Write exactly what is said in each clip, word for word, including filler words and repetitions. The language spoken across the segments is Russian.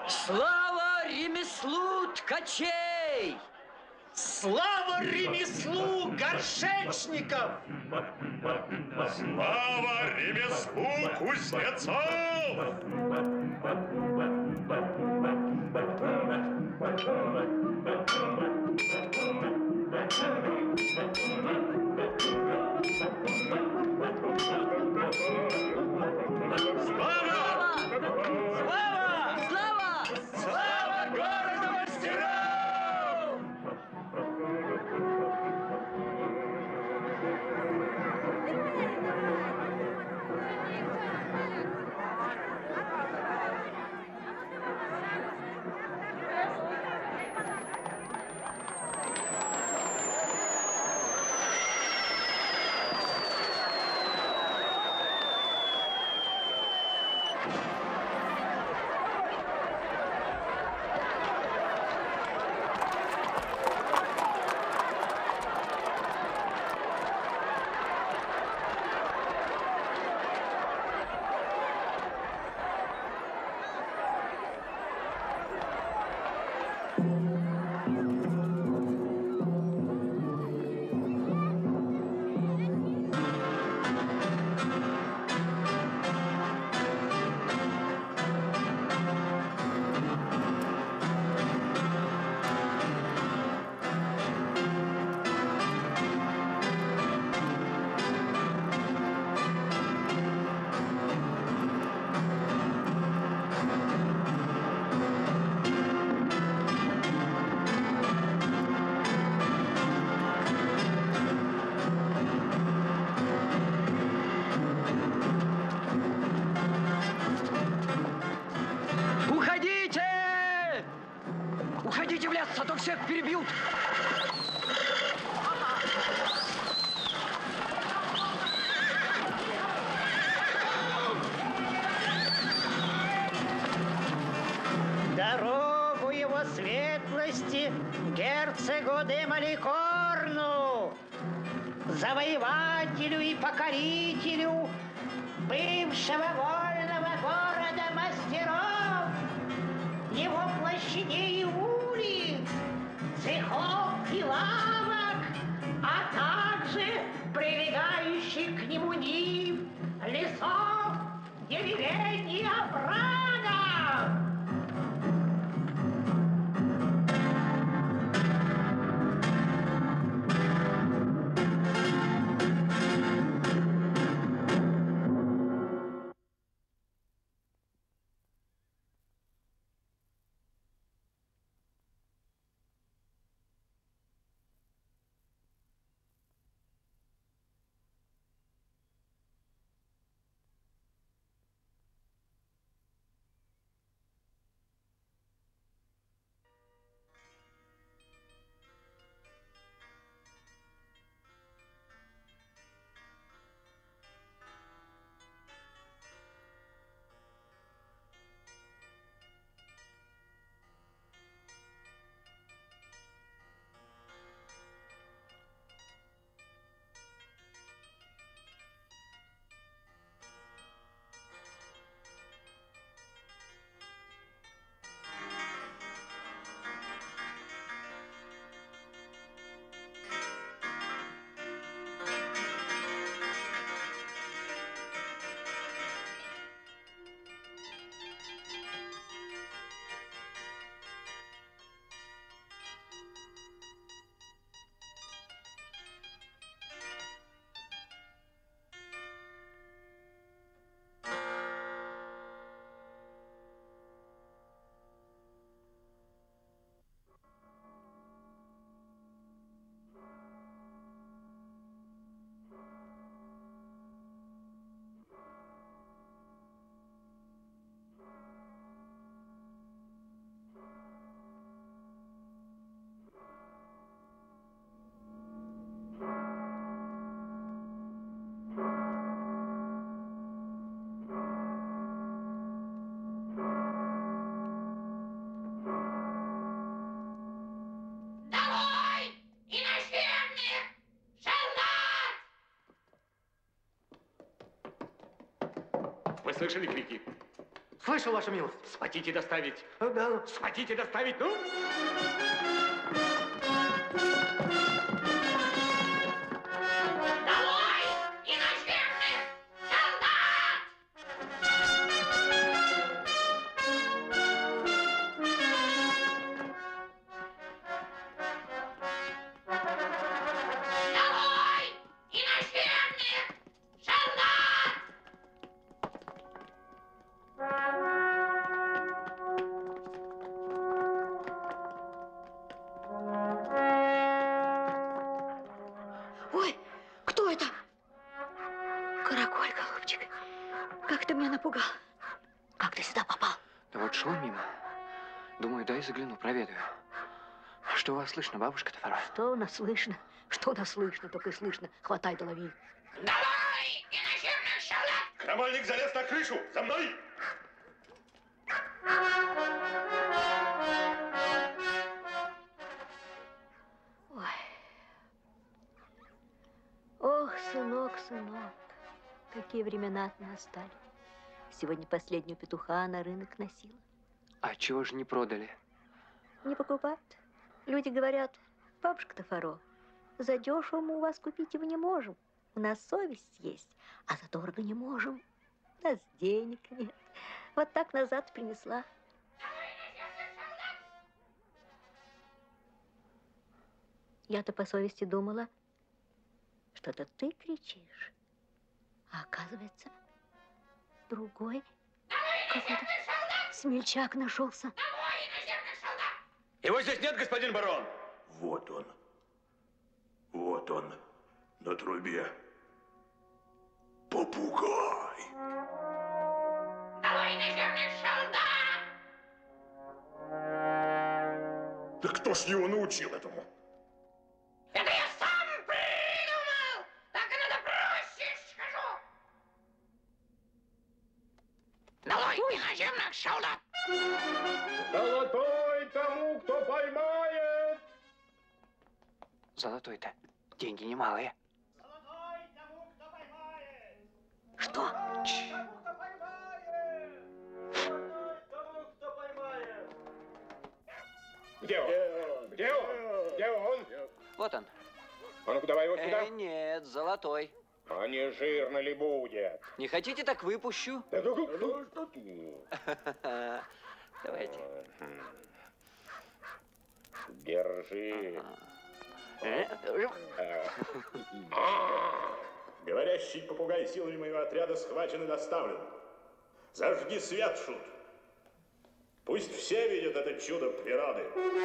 Слава ремеслу ткачей! Слава ремеслу горшечников! Слава ремеслу кузнецов! Слава! Слава! Слава! Слава городу мастеров! Уходите! Уходите в лес, а то всех перебьют! Дорогу его светлости герцогу де Маликорну, завоевателю и покорителю бывшего вольного города мастеров, его площадей и улиц, цехов и лавок, а также прилегающих к нему нив, лесов, деревень и оврагов. Вы слышали крики? Слышал, ваша милость. Схватите, доставить. Ну, да, ну. Схватите, доставить, ну! Долой иноземных солдат! Долой иноземных солдат! Ой, кто это? Караколь, голубчик. Как ты меня напугал. Как ты сюда попал? Да вот шел мимо. Думаю, дай загляну, проведаю. Что у вас слышно, бабушка Тофаро? Что у нас слышно? Что у нас слышно? Только и слышно. Хватай да лови. Долой иноземных солдат! Крамольник залез на крышу! За мной! Ой. Ох, сынок, сынок. Какие времена настали. Сегодня последнюю петуха на рынок носила. А чего же не продали? Не покупают. Люди говорят, бабушка Тофаро, за дешево мы у вас купить его не можем. У нас совесть есть, а за дорого не можем. У нас денег нет. Вот так назад принесла. Я-то по совести думала, что это ты кричишь. А оказывается, другой какой-то смельчак нашелся. Его здесь нет, господин барон. Вот он. Вот он. На трубе. Попугай. Долой иноземных солдат! Да кто ж его научил этому? Это я сам придумал! Так и надо проще скажу! Долой иноземных солдат! Золотой тому, кто поймает! Золотой-то деньги немалые. Золотой тому, кто поймает! Что? Тому, кто поймает! Золотой тому, кто поймает! Где он? Где он? Где он? Вот он. А ну-ка, давай его сюда. Э, нет, золотой. А не жирно ли будет? Не хотите, так выпущу. Да ну, ну, что ты? Давайте. Держи. Говорящий попугай силами моего отряда схвачен и доставлен. Зажги свет, Шут. Пусть все видят это чудо природы.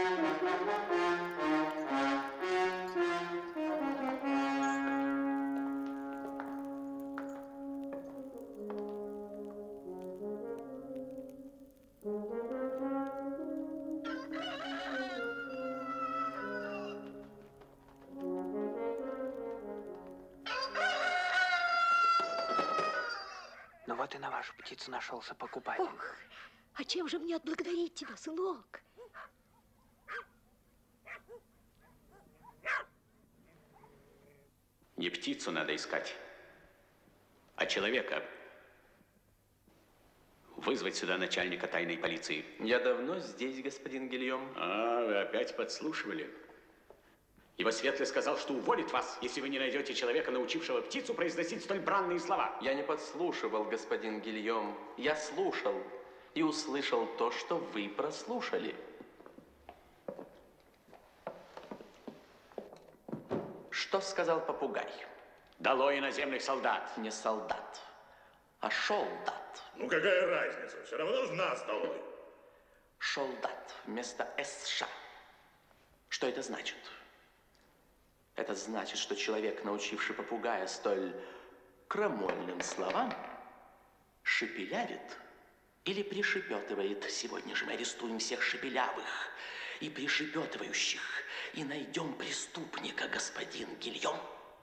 Ну вот и на вашу птицу нашелся покупатель. Ох, а чем же мне отблагодарить тебя, сынок? Не птицу надо искать, а человека. Вызвать сюда начальника тайной полиции. Я давно здесь, господин Гильем. А, вы опять подслушивали? Его светлый сказал, что уволит вас, если вы не найдете человека, научившего птицу произносить столь бранные слова. Я не подслушивал, господин Гильем. Я слушал и услышал то, что вы прослушали. Что сказал попугай? Долой иноземных солдат. Не солдат, а шолдат. Ну какая разница? Все равно же нас долой. Шолдат вместо эсша. Что это значит? Это значит, что человек, научивший попугая столь крамольным словам, шепелявит или пришепетывает. Сегодня же мы арестуем всех шепелявых и пришепетывающих и найдем преступника, господин Гильем.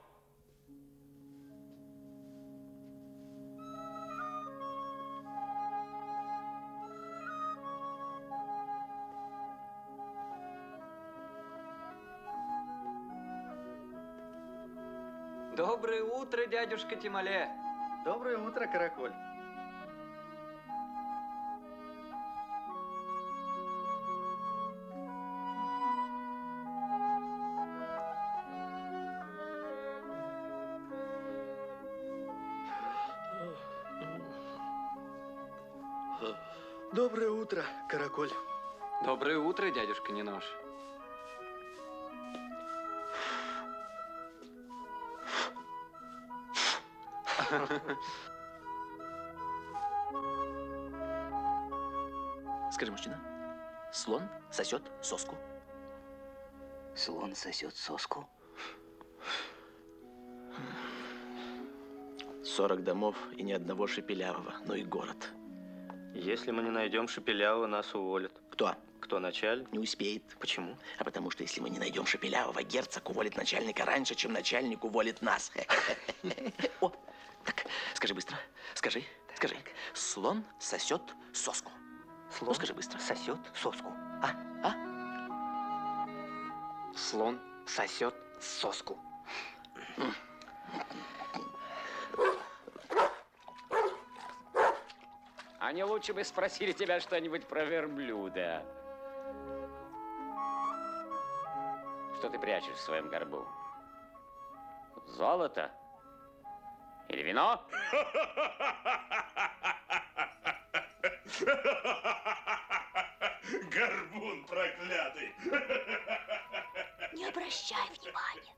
Доброе утро, дядюшка Тимале. Доброе утро, Караколь. Доброе утро, Караколь. Доброе утро, дядюшка Нинош. Скажи, мужчина, слон сосет соску. Слон сосет соску? Сорок домов и ни одного шепелявого, ну и город. Если мы не найдем Шепелявого, нас уволят. Кто? Кто, начальник? Не успеет. Почему? А потому что если мы не найдем Шепелявого, герцог уволит начальника раньше, чем начальник уволит нас. О, так, скажи быстро. Скажи, скажи. Слон сосет соску. Слон Ну, скажи быстро. сосет соску. А, а? Слон сосет соску. А не лучше бы спросили тебя что-нибудь про верблюда. Что ты прячешь в своем горбу? Золото? Или вино? Горбун проклятый! Не обращай внимания.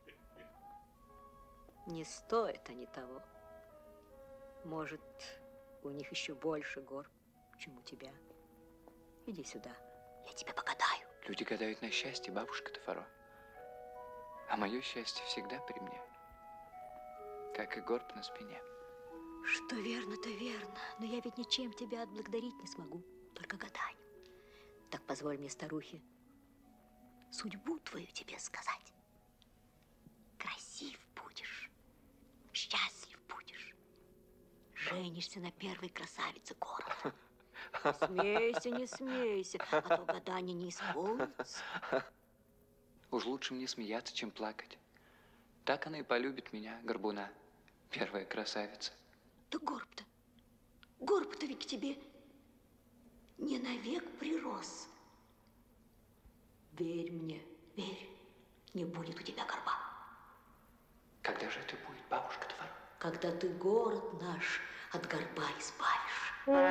Не стоят они того. Может, у них еще больше гор, чем у тебя. Иди сюда, я тебе погадаю. Люди гадают на счастье, бабушка Тафаро. А мое счастье всегда при мне. Как и горб на спине. Что верно, то верно. Но я ведь ничем тебя отблагодарить не смогу. Только гаданию. Так позволь мне, старухе, судьбу твою тебе сказать. Красив будешь, счастлив будешь. Женишься на первой красавице города. Смейся, не смейся, а то гадание не исполнится. Уж лучше мне смеяться, чем плакать. Так она и полюбит меня, горбуна, первая красавица. Да горб-то, горб-то ведь к тебе не навек прирос. Верь мне, верь, не будет у тебя горба. Когда же это будет, бабушка Тафаро? Когда ты город наш от горба избавишь.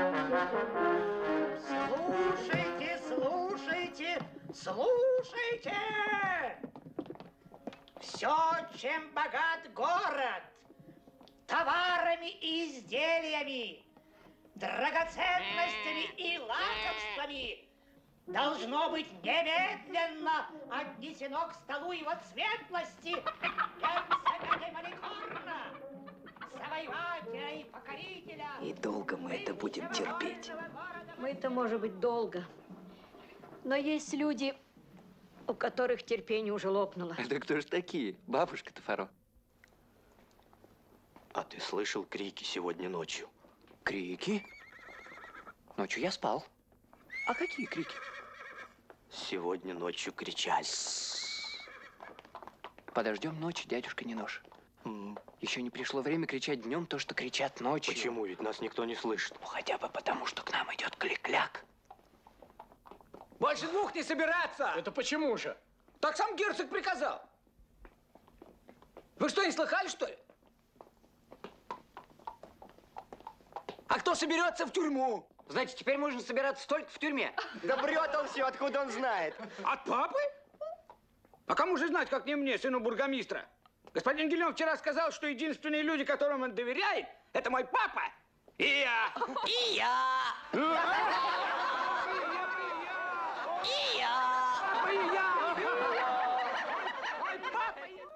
Слушайте, слушайте, слушайте! Все, чем богат город, товарами и изделиями, драгоценностями и лакомствами, должно быть немедленно отнесено к столу его светлости герцога де Маликорна, завоевателя и покорителя. И долго мы это будем терпеть. Мы-то, может быть, долго. Но есть люди, у которых терпение уже лопнуло. Это кто же такие, бабушка Тафаро? А ты слышал крики сегодня ночью? Крики? Ночью я спал. А какие крики? Сегодня ночью кричали. Подождем ночи, дядюшка Нинош. М. Еще не пришло время кричать днем то, что кричат ночью. Почему? Ведь нас никто не слышит. Ну, хотя бы потому, что к нам идет клик-кляк. Больше двух не собираться! Это почему же? Так сам герцог приказал. Вы что, не слыхали, что ли? А кто соберется в тюрьму? Значит, теперь можно собираться только в тюрьме. Да врет он все, откуда он знает? От папы? А кому же знать, как не мне, сыну бургомистра? Господин Гильон вчера сказал, что единственные люди, которым он доверяет, это мой папа и я. И я! И я! Папа и я! Мой папа и я!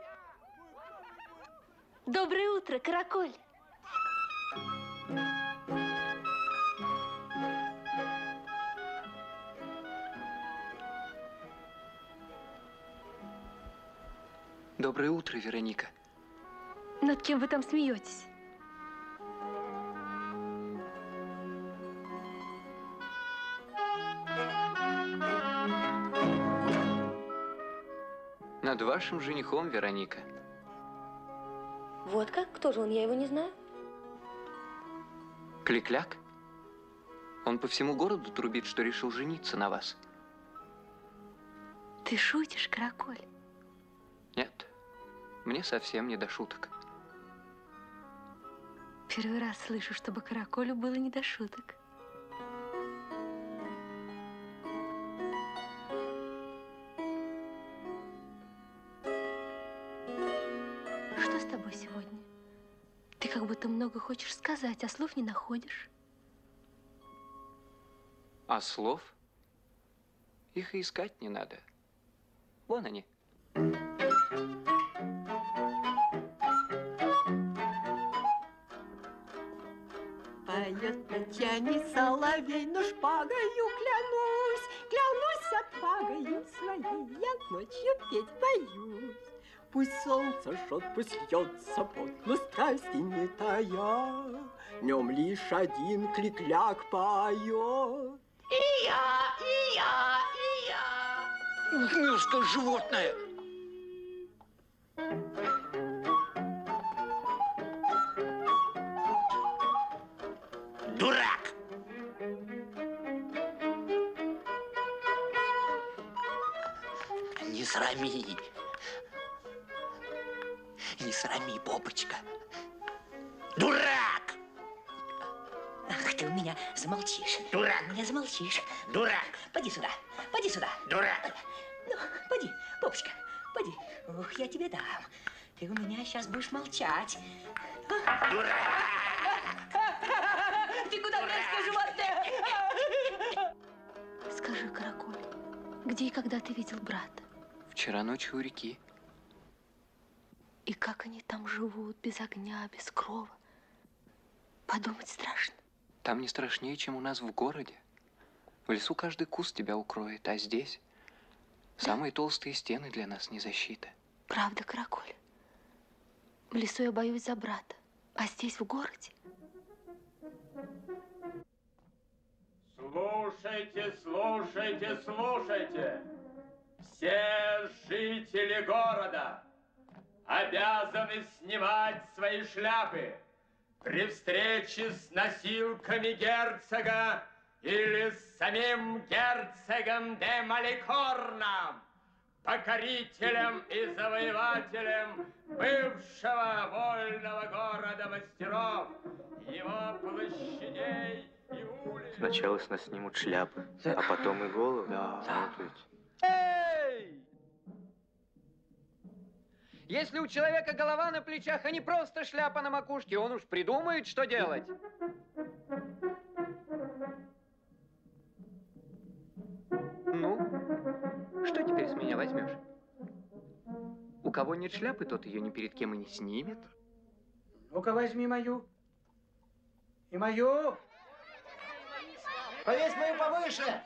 Доброе утро, Караколь. Доброе утро, Вероника. Над кем вы там смеетесь? Над вашим женихом, Вероника. Вот как? Кто же он? Я его не знаю. Кликляк? Он по всему городу трубит, что решил жениться на вас. Ты шутишь, Караколь? Нет, мне совсем не до шуток. Первый раз слышу, чтобы Караколю было не до шуток. будто много хочешь сказать, а слов не находишь. А слов? Их и искать не надо. Вон они. Поет на тяне соловей, но шпагою клянусь, клянусь отвагою своей, я ночью петь боюсь. Пусть солнце жжет, пусть льется пот, но страсти не тая, днем лишь один клик-ляк поет. И я, и я, и я. Ух, мерзкое животное! Дурак! Не срами. Не срами, Бобочка. Дурак! Ах, ты у меня замолчишь. Дурак! У меня замолчишь. Дурак! Поди сюда, поди сюда. Дурак! Ну, поди, Бобочка, поди. Ух, я тебе дам. Ты у меня сейчас будешь молчать. Дурак! Ты куда, мерзкое животное? Скажи, Каракуль, где и когда ты видел брата? Вчера ночью у реки. И как они там живут, без огня, без крова? Подумать страшно. Там не страшнее, чем у нас в городе. В лесу каждый куст тебя укроет, а здесь самые толстые стены для нас не защита. Правда, Каракуль? В лесу я боюсь за брата, а здесь, в городе? Слушайте, слушайте, слушайте. Все жители города обязаны снимать свои шляпы при встрече с носилками герцога или с самим герцогом де Маликорном, покорителем и завоевателем бывшего вольного города мастеров, его площадей и улиц. Сначала с нас снимут шляпы, а потом и головы. Да. Вот ведь. Эй! Если у человека голова на плечах, а не просто шляпа на макушке, он уж придумает, что делать. Ну, что теперь с меня возьмешь? У кого нет шляпы, тот ее ни перед кем и не снимет. Ну-ка, возьми мою. И мою. Повесь мою повыше.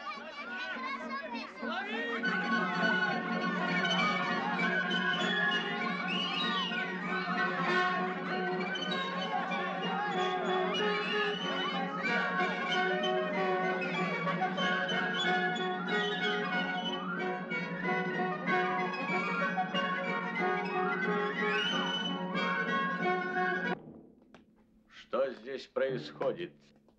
Что здесь происходит?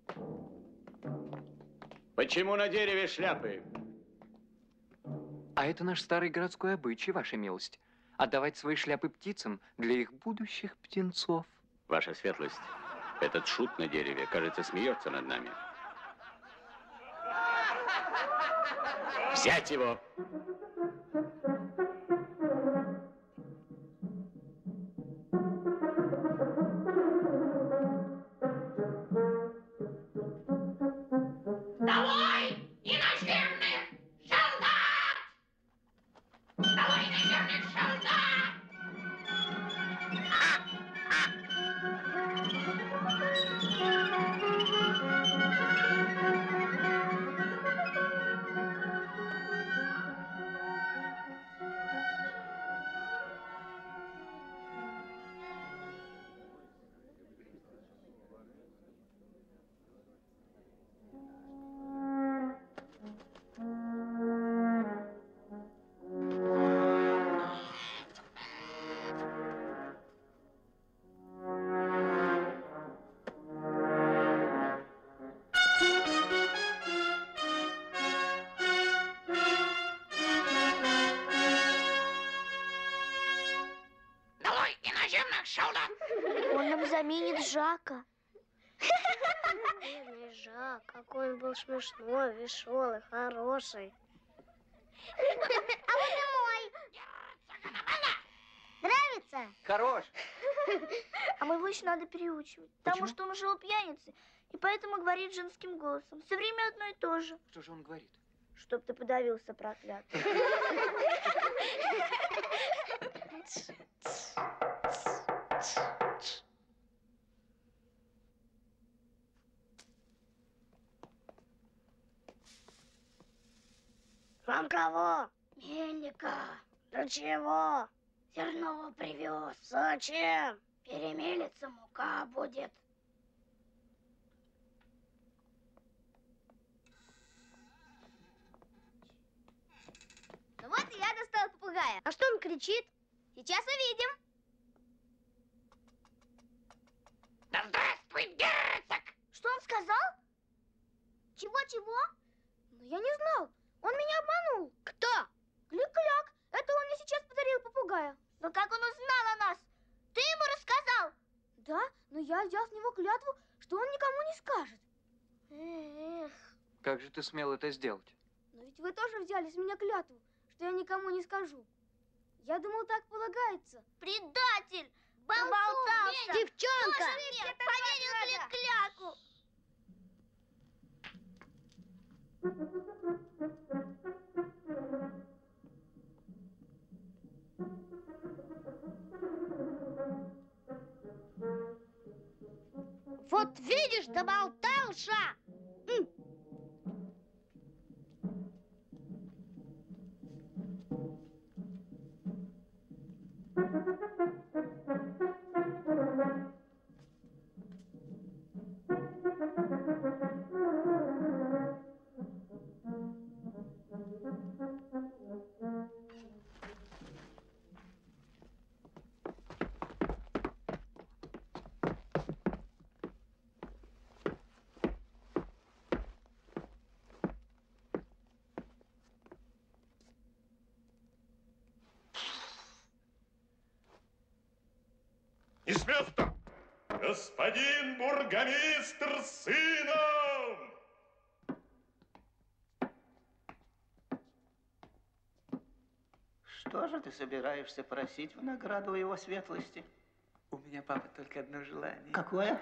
Почему на дереве шляпы? А это наш старый городской обычай, ваша милость. Отдавать свои шляпы птицам для их будущих птенцов. Ваша светлость, этот шут на дереве, кажется, смеется над нами. Взять его! Долой иноземных солдат! Долой иноземных солдат! Долой иноземных солдат! Он нам заменит Жака. Бедный Жак, какой он был смешной, веселый, хороший. А вот и мой. Нравится? Хорош. А моего еще надо переучивать. Потому что он жил пьяницей. И поэтому говорит женским голосом. Все время одно и то же. Что же он говорит? Чтоб ты подавился, проклятый. Вам кого? Мельника. Для чего? Зерно привез. Зачем? Перемелится, мука будет. Ну вот и я достал попугая. А что он кричит? Сейчас увидим. Да здравствуй, герцог! Что он сказал? Чего-чего? Ну, я не знал. Он меня обманул. Кто? Клик-кляк. Это он мне сейчас подарил попугая. Но как он узнал о нас? Ты ему рассказал? Да, но я взял с него клятву, что он никому не скажет. Эх. Как же ты смел это сделать? Но ведь вы тоже взяли с меня клятву, что я никому не скажу. Я думал, так полагается. Предатель! Болтался! Девчонка! Поверил Клик-кляку! Вот видишь, доболтался! М. Не с места! Господин бургомистр с сыном! Что же ты собираешься просить в награду его светлости? У меня, папа, только одно желание. Какое?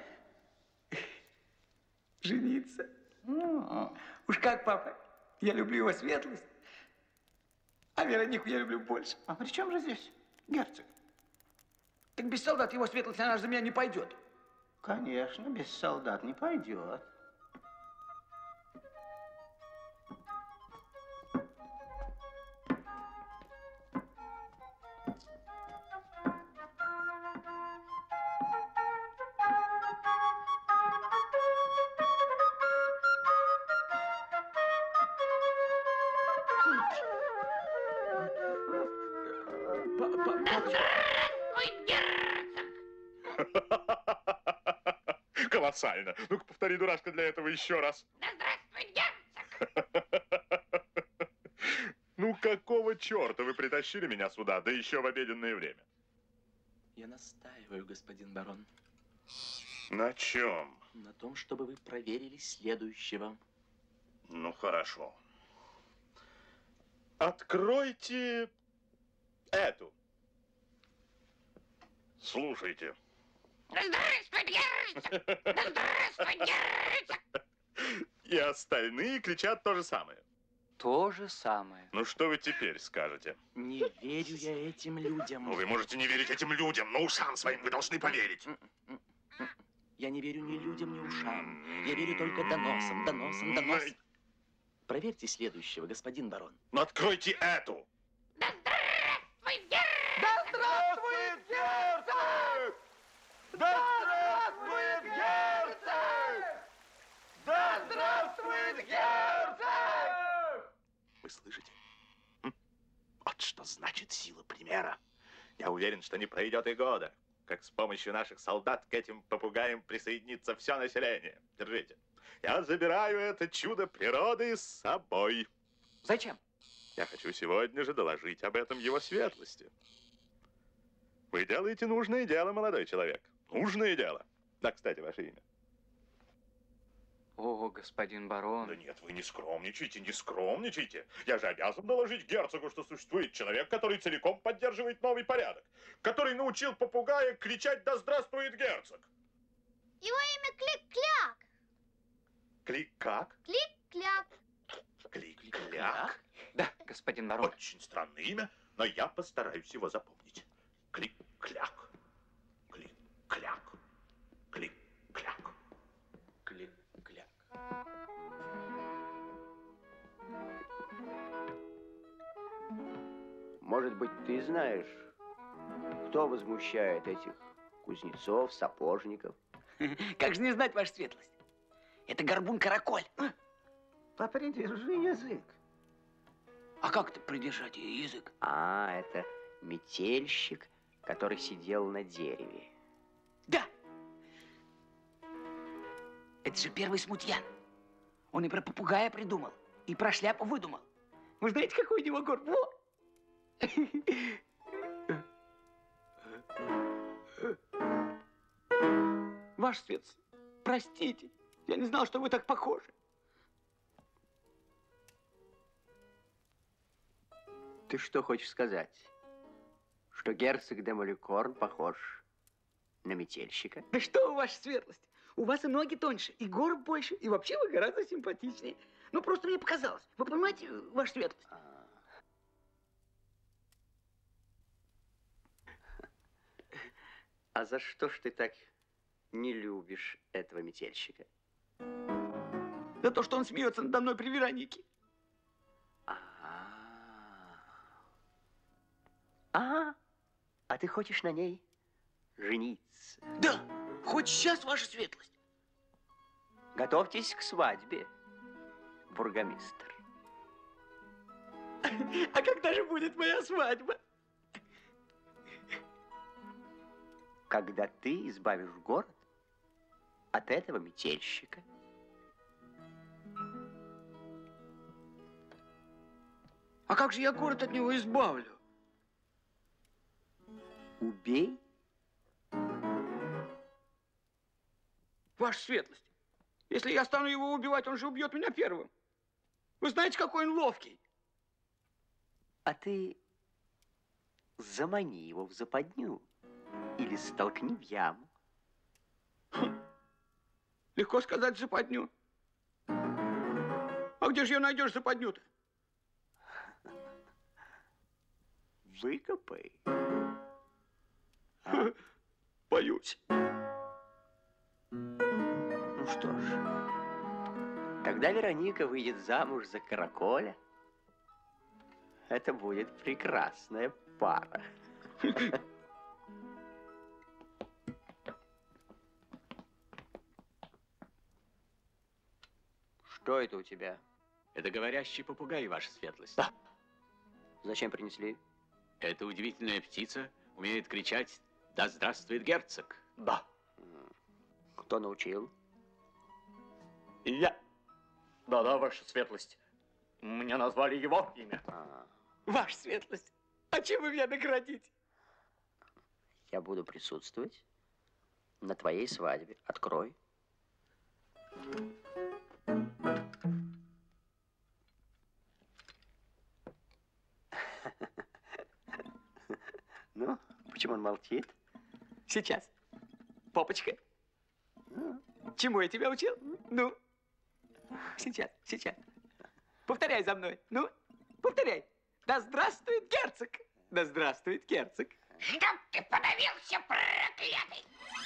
Жениться. Ну, Уж как, папа, я люблю его светлость, а Веронику я люблю больше. а при чем же здесь герцог? Так без солдат его светлость, она же за меня не пойдет. Конечно, без солдат не пойдет. Колоссально. Ну-ка, повтори, дурашка, для этого еще раз. Да здравствуй, герцог! Ну, какого черта вы притащили меня сюда, да еще в обеденное время? Я настаиваю, господин барон. На чем? На том, чтобы вы проверили следующего. Ну, хорошо. Откройте эту. Слушайте. Да здравствуй, герцог! Да здравствуй, герцог! И остальные кричат то же самое. То же самое. Ну, что вы теперь скажете? Не верю я этим людям. Ну, вы можете не верить этим людям, но ушам своим вы должны поверить. Я не верю ни людям, ни ушам. Я верю только доносам, доносам, доносам. Проверьте следующего, господин барон. Ну, откройте эту. Да здравствуй, герцог! Да здравствует герцог! Да здравствует герцог! Да здравствует герцог! Вы слышите? М? Вот что значит сила примера. Я уверен, что не пройдет и года, как с помощью наших солдат к этим попугаям присоединится все население. Держите. Я забираю это чудо природы с собой. Зачем? Я хочу сегодня же доложить об этом его светлости. Вы делаете нужное дело, молодой человек. Нужное дело. Да, кстати, ваше имя. О, господин барон. Да нет, вы не скромничайте, не скромничайте. Я же обязан доложить герцогу, что существует человек, который целиком поддерживает новый порядок, который научил попугая кричать «Да здравствует герцог!». Его имя Клик-Кляк. Клик-как? Клик-Кляк. Клик-кляк? Да, господин барон. Очень странное имя, но я постараюсь его запомнить. Клик-кляк. Клик-кляк. Клик-кляк. Клик-кляк. Может быть, ты знаешь, кто возмущает этих кузнецов, сапожников? Как же не знать, ваша светлость? Это горбун-караколь. Попридержи язык. А как это придержать язык? А, это метельщик, который сидел на дереве. Да! Это же первый смутьян. Он и про попугая придумал, и про шляпу выдумал. Вы знаете, какой у него горб? Во! Ваш светлость, простите, я не знал, что вы так похожи. Ты что хочешь сказать? Что герцог де Маликорн похож на метельщика? Да что у ваша светлость? У вас и ноги тоньше, и горб больше, и вообще вы гораздо симпатичнее. Ну, просто мне показалось. Вы понимаете, ваша светлость? А за что ж ты так не любишь этого метельщика? За то, что он смеется надо мной при Веронике. А, а ты хочешь на ней жениться? Да, хоть сейчас, ваша светлость. Готовьтесь к свадьбе, бургомистр. А когда же будет моя свадьба? Когда ты избавишь город от этого метельщика. А как же я город от него избавлю? Убей. Ваша светлость, если я стану его убивать, он же убьет меня первым. Вы знаете, какой он ловкий. А ты замани его в западню или столкни в яму. Легко сказать западню. А где же ее найдешь западню-то? Выкопай. А? Боюсь. Ну что ж, тогда Вероника выйдет замуж за караколя. Это будет прекрасная пара. Что это у тебя? Это говорящий попугай, ваша светлость. Да. Зачем принесли? Эта удивительная птица умеет кричать «Да здравствует герцог!» Да. Кто научил? Я. Да-да, ваша светлость. Мне назвали его имя. А. Ваша светлость, а чем вы меня наградите? Я буду присутствовать на твоей свадьбе. Открой. Ну, почему он молчит? Сейчас. Попочка. Чему я тебя учил? Ну, сейчас, сейчас. Повторяй за мной. Ну, повторяй. Да здравствует герцог! Да здравствует герцог! Чтоб ты подавился, проклятый!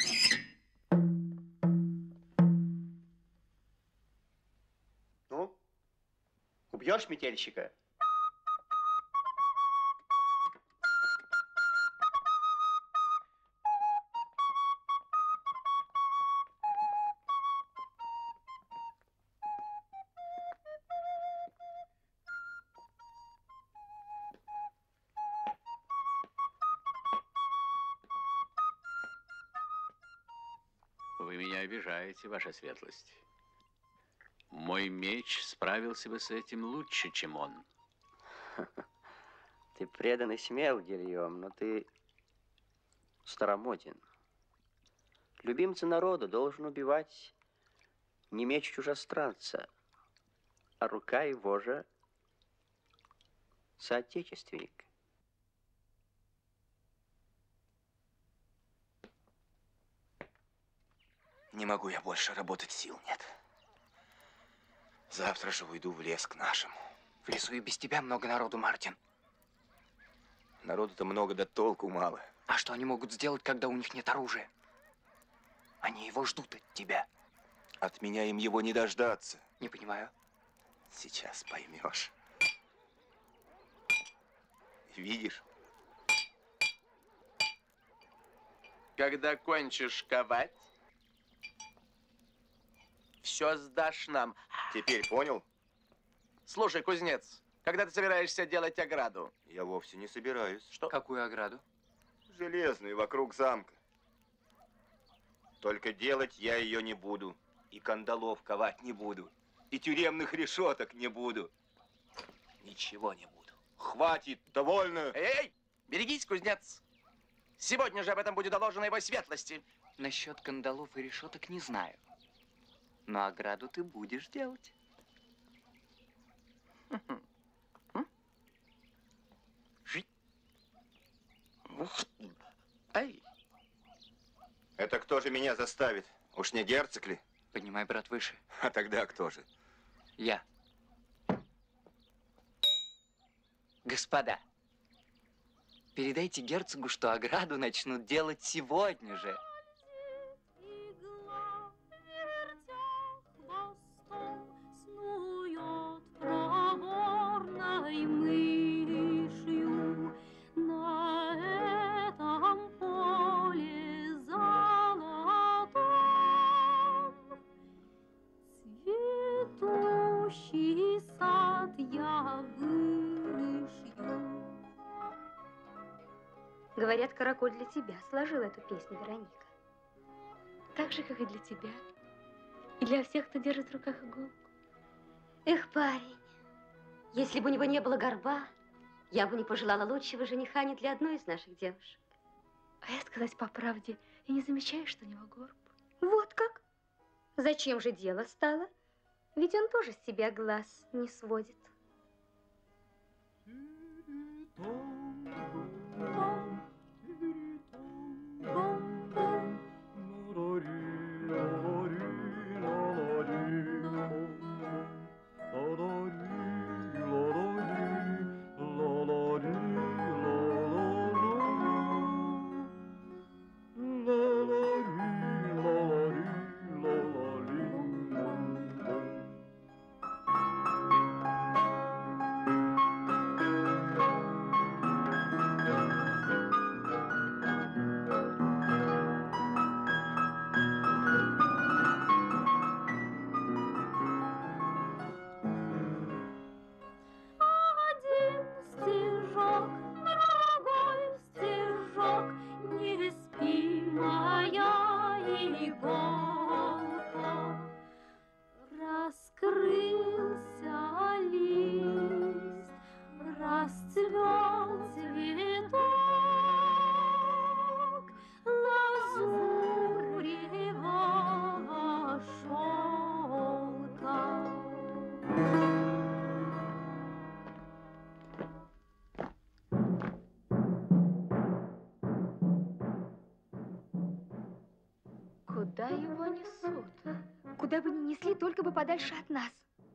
Ну, убьешь метельщика? Вы меня обижаете, ваша светлость. Мой меч справился бы с этим лучше, чем он. Ты предан и смел, Гильем, но ты старомоден. Любимца народа должен убивать Не меч чужестранца, а рука его же соотечественник. Не могу я больше работать, сил нет. Завтра же уйду в лес к нашим. В лесу и без тебя много народу, Мартин. Народу-то много, да толку мало. А что они могут сделать, когда у них нет оружия? Они его ждут от тебя. От меня им его не дождаться. Не понимаю. Сейчас поймешь. Видишь? Когда кончишь ковать, все сдашь нам. Теперь понял? Слушай, кузнец, когда ты собираешься делать ограду? Я вовсе не собираюсь. Что? Какую ограду? Железную, вокруг замка. Только делать я ее не буду. И кандалов ковать не буду. И тюремных решеток не буду. Ничего не буду. Хватит, довольно. Эй, эй, берегись, кузнец. Сегодня же об этом будет доложено его светлости. Насчет кандалов и решеток не знаю. Но ограду ты будешь делать. Ай. Это кто же меня заставит? Уж не герцог ли? Поднимай, брат, выше. А тогда кто же? Я. Господа, передайте герцогу, что ограду начнут делать сегодня же. Говорят, Каракуль для тебя сложил эту песню, Вероника. Так же, как и для тебя. И для всех, кто держит в руках иголку. Эх, парень, если бы у него не было горба, я бы не пожелала лучшего жениха ни для одной из наших девушек. А я, сказать по правде, и не замечаю, что у него горб. Вот как? Зачем же дело стало? Ведь он тоже с себя глаз не сводит. Куда его несут? Куда бы ни несли, только бы подальше от нас.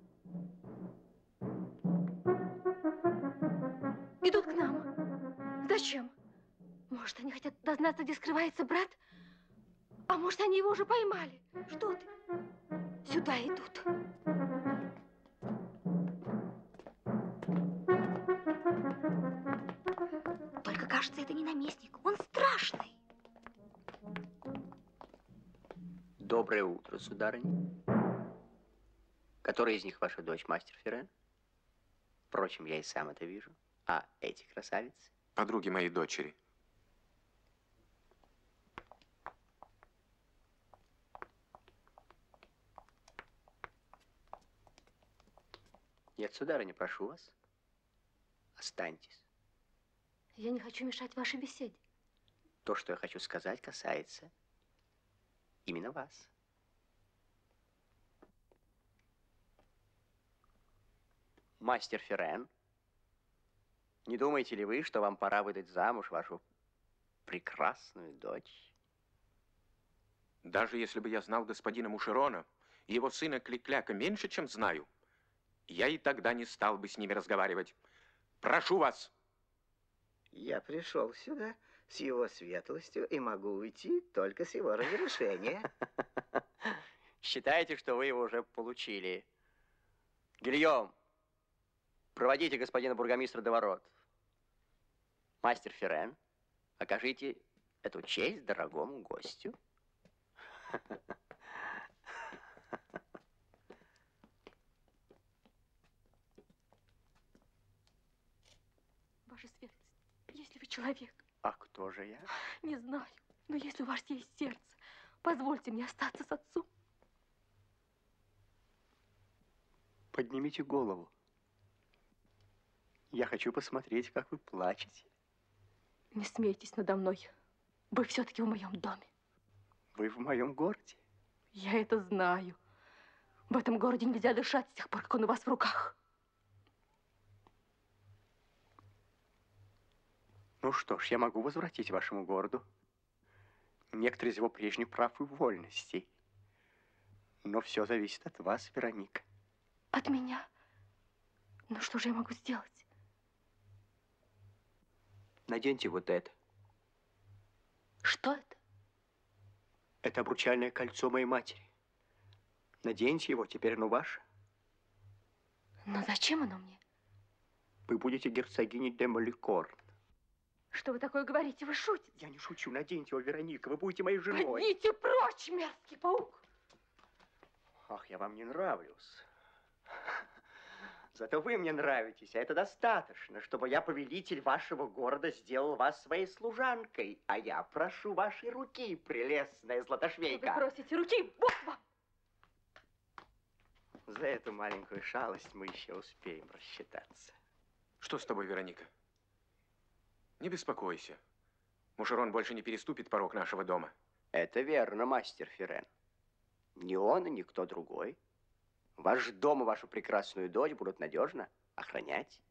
Идут к нам. Зачем? Может, они хотят дознаться, где скрывается брат? А может, они его уже поймали? Что ты? Сюда идут. Только, кажется, это не наместник. Он страшный. Доброе утро, сударыня. Которая из них ваша дочь, мастер Ферен? Впрочем, я и сам это вижу. А эти красавицы? Подруги моей дочери. Нет, сударыня, прошу вас. Останьтесь. Я не хочу мешать вашей беседе. То, что я хочу сказать, касается именно вас. Мастер Ферен, не думаете ли вы, что вам пора выдать замуж вашу прекрасную дочь? Даже если бы я знал господина Мушерона и его сына Кликляка меньше, чем знаю, я и тогда не стал бы с ними разговаривать. Прошу вас. Я пришел сюда с его светлостью и могу уйти только с его разрешения. Считайте, что вы его уже получили. Гильем, проводите господина бургомистра до ворот. Мастер Ферен, окажите эту честь дорогому гостю. Ваша светлость, если вы человек. А кто же я? Не знаю, но если у вас есть сердце, позвольте мне остаться с отцом. Поднимите голову. Я хочу посмотреть, как вы плачете. Не смейтесь надо мной. Вы все-таки в моем доме. Вы в моем городе. Я это знаю. В этом городе нельзя дышать с тех пор, как он у вас в руках. Ну что ж, я могу возвратить вашему городу некоторые из его прежних прав и вольностей. Но все зависит от вас, Вероника. От меня? Ну что же я могу сделать? Наденьте вот это. Что это? Это обручальное кольцо моей матери. Наденьте его, теперь оно ваше. Но зачем оно мне? Вы будете герцогиней де Маликорн. Что вы такое говорите? Вы шутите? Я не шучу. Наденьте его, Вероника. Вы будете моей женой. Пойдите прочь, мерзкий паук. Ах, я вам не нравлюсь. Зато вы мне нравитесь, а это достаточно, чтобы я, повелитель вашего города, сделал вас своей служанкой. А я прошу вашей руки, прелестная Златошвейка. Вы просите руки, вот вам. За эту маленькую шалость мы еще успеем рассчитаться. Что с тобой, Вероника? Не беспокойся. Мушерон больше не переступит порог нашего дома. Это верно, мастер Ферен. Ни он и никто другой. Ваш дом и вашу прекрасную дочь будут надежно охранять.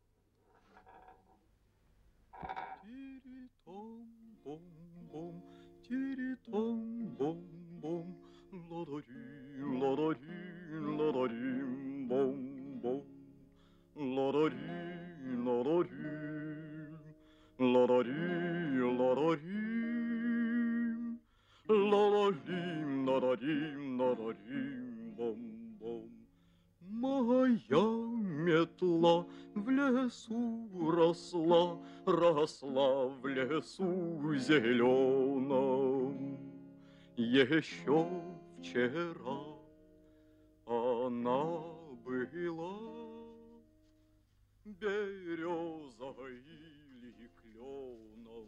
Моя метла в лесу росла, росла в лесу зеленом. Еще вчера она была березой или кленом.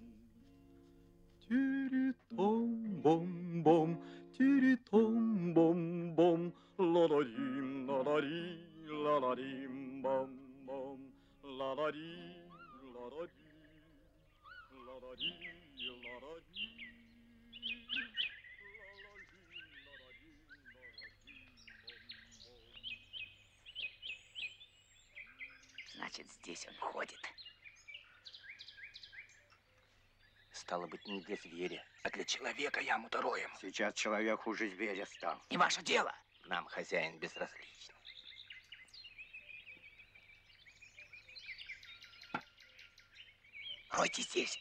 Тири-том-бом-бом, тири-том-бом-бом, ла-ла-рим, ла-ла-ри, ла-ла-рим, бом-бом, ла-ла-ри, ла-ла-ри, ла-ла-ри, ла-ла-ри. Значит, здесь он ходит. Стало быть, не для зверя, а для человека яму-то роем. Сейчас человек хуже зверя стал. Не ваше дело. Нам хозяин безразличен. Ройте здесь.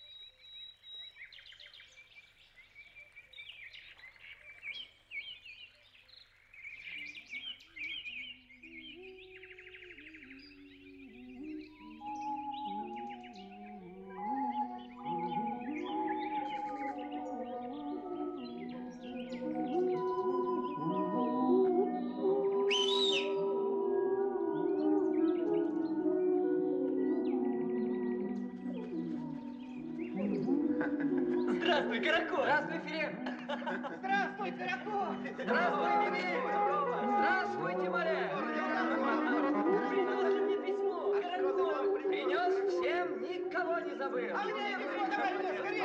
Здравствуй, Каракол! Здравствуй, Филипп! Здравствуй, Каракол! Здравствуй, Филипп! Здравствуйте, моря! Принес мне письмо, Каракол! Принес всем, никого не забыл! А мне письмо, давай мне, скорее!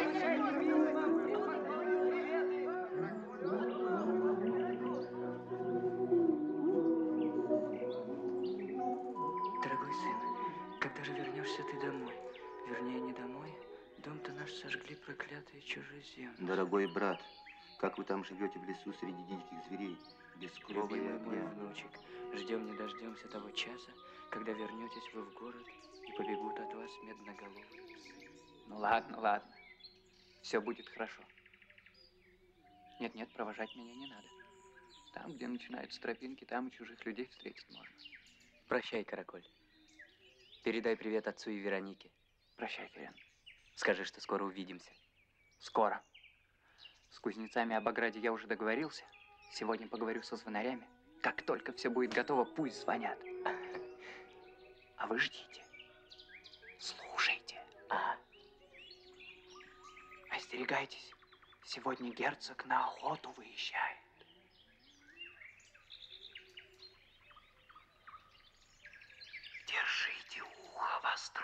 вернешься ты домой. Вернее, не домой. Дом-то наш сожгли проклятые чужеземцы. Дорогой брат, как вы там живете в лесу среди диких зверей, без крова и Любимый мой огня? внучек, ждем не дождемся того часа, когда вернетесь вы в город и побегут от вас медноголовые псы. Ну ладно, ладно. Все будет хорошо. Нет-нет, провожать меня не надо. Там, где начинаются тропинки, там и чужих людей встретить можно. Прощай, Караколь. Передай привет отцу и Веронике. Прощай, Ферен. Скажи, что скоро увидимся. Скоро. С кузнецами об ограде я уже договорился. Сегодня поговорю со звонарями. Как только все будет готово, пусть звонят. А вы ждите. Слушайте. А. Остерегайтесь. Сегодня герцог на охоту выезжает. Держите ухо востро.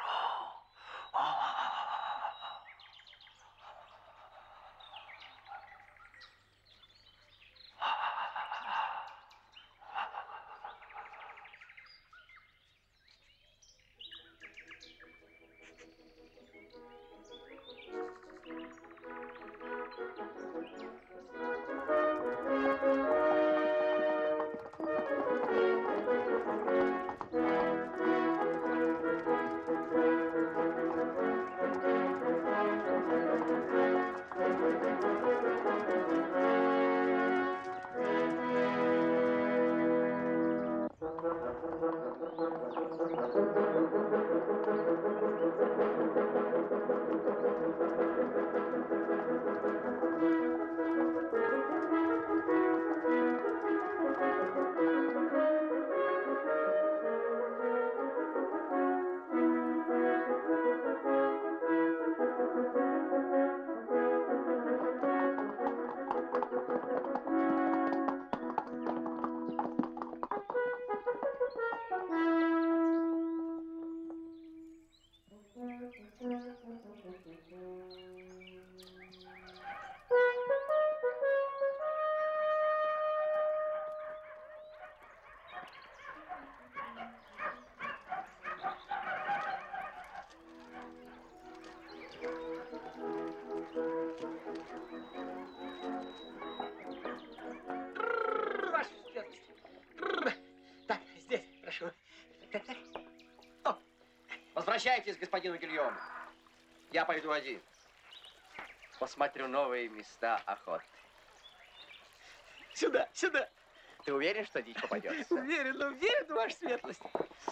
Ваша светлость. Так, здесь, прошу. Так, так. О. Возвращайтесь, господин Гильон. Я пойду один. Посмотрю новые места охоты. Сюда, сюда. Ты уверен, что дичь попадется? Уверен, уверен, ваша светлость.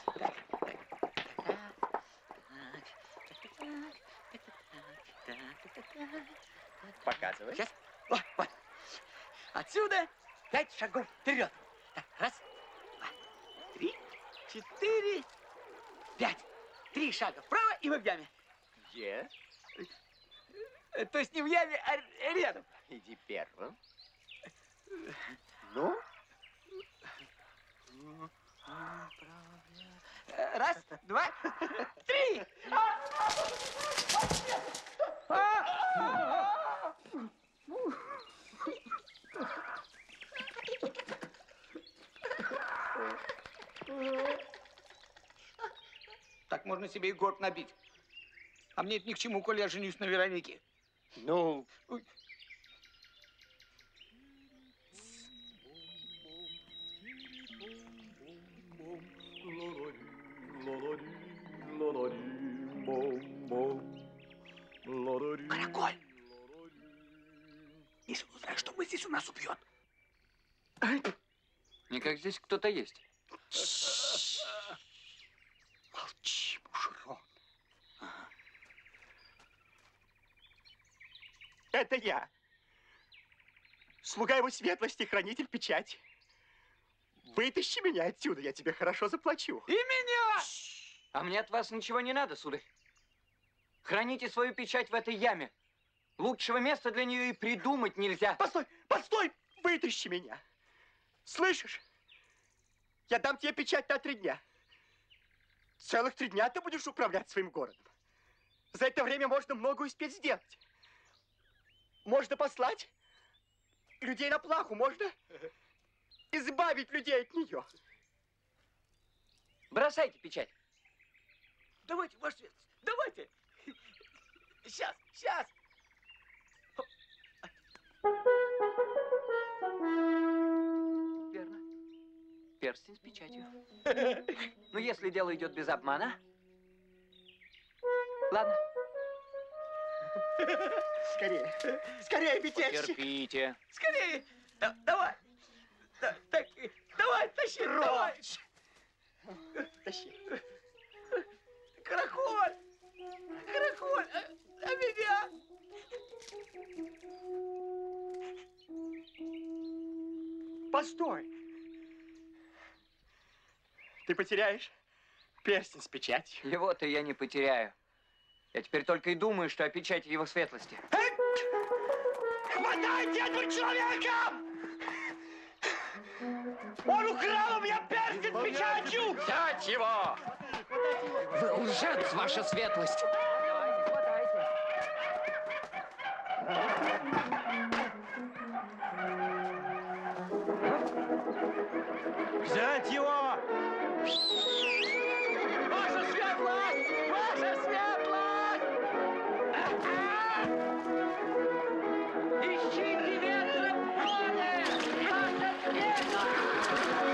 Показывай. Сейчас. Вот, вот. Отсюда пять шагов вперед. Так, раз, два, три, четыре, пять. Три шага вправо, и мы в яме. Где? Э, То есть не в яме, а р- рядом. Иди первым. Ну? Э, Раз, два, три. Так можно себе и горб набить. А мне это ни к чему, коли я женюсь на Веронике. Ну? Ой. Караколь! Если узнаешь, что мы здесь, у нас убьет. Никак здесь кто-то есть. Молчи, Мушерон. Это я. Слуга его светлости, хранитель печати. Вытащи меня отсюда, я тебе хорошо заплачу. И меня! А мне от вас ничего не надо, сударь. Храните свою печать в этой яме. Лучшего места для нее и придумать нельзя. Постой, постой! Вытащи меня. Слышишь? Я дам тебе печать на три дня. Целых три дня ты будешь управлять своим городом. За это время можно много успеть сделать. Можно послать людей на плаху, можно избавить людей от нее. Бросайте печать. давайте, ваша светлость, давайте. Сейчас, сейчас. Верно. Перстень с печатью. Ну, если дело идет без обмана. Ладно. Скорее, скорее, метельщик. Терпите. Скорее, да, давай. Да, так, давай, тащи, давай. Тащи. Караколь, караколь, а, а меня? Постой. Ты потеряешь перстень с печатью. Его-то я не потеряю. Я теперь только и думаю, что о печати его светлости. Хватайте этого человека! Он украл у меня перстень с печатью! Взять его! Вы лжец, ваша светлость! Взять его! Ваша светлость! Ваша светлость! Ищите ветра в поле! Ваша светлость!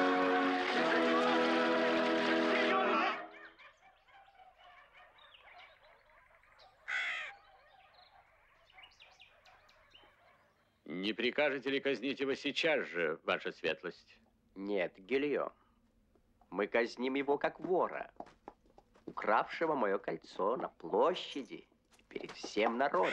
Не прикажете ли казнить его сейчас же, ваша светлость? Нет, Гильем. Мы казним его как вора, укравшего мое кольцо на площади перед всем народом.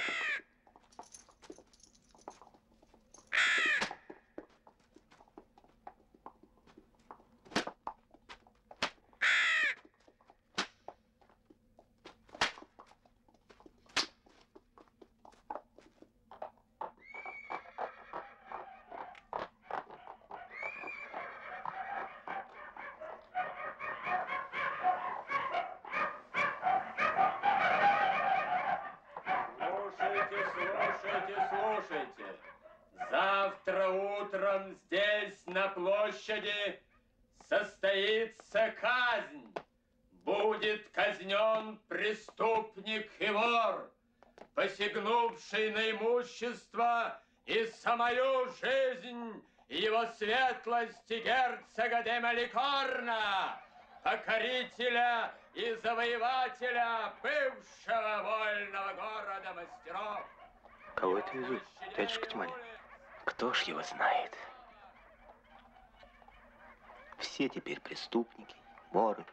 Слушайте, слушайте, слушайте. Завтра утром здесь, на площади, состоится казнь. Будет казнен преступник и вор, посягнувший на имущество и самую жизнь его светлости герцога де Маликорна, покорителя и завоевателя бывшего вольного города мастеров. Кого это везут, дядюшка Тимоня? Кто ж его знает? Все теперь преступники, воры.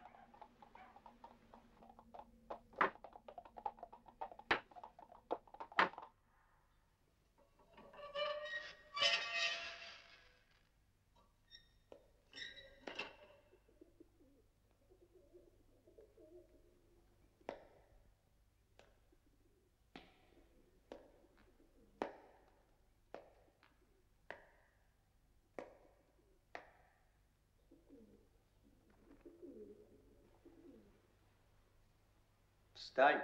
Встань.